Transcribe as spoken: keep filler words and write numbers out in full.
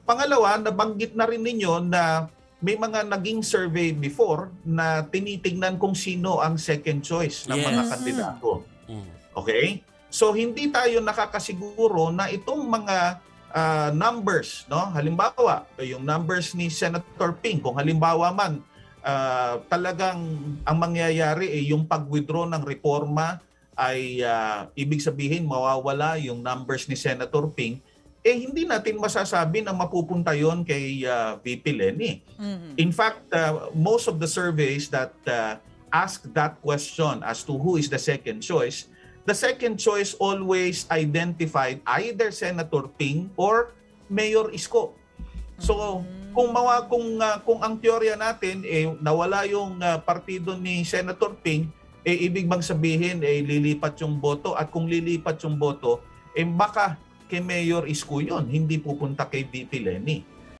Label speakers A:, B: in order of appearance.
A: Pangalawa, nabanggit na rin ninyo na may mga naging survey before na tinitingnan kung sino ang second choice ng mga
B: Yes.
A: kandidato.
B: Mm.
A: Okay? So hindi tayo nakakasiguro na itong mga ah, numbers, no? Halimbawa, yung numbers ni Senator Ping, kung halimbawa man ah, talagang ang mangyayari ay yung pag-withdraw ng reforma ay ah, ibig sabihin mawawala yung numbers ni Senator Ping, eh hindi natin masasabi na mapupunta yon kay ah, V P Leni.
C: Mhm.
A: In fact, uh, most of the surveys that uh, ask that question as to who is the second choice, the second choice always identified either Senator Ping or Mayor Isko. So, kung mawa kung uh, kung ang teorya natin eh nawala yung uh, partido ni Senator Ping, eh ibig bang sabihin eh lilipat yung boto, at kung lilipat yung boto, eh baka kay Mayor Isko yun, hindi pupunta kay V P Leni.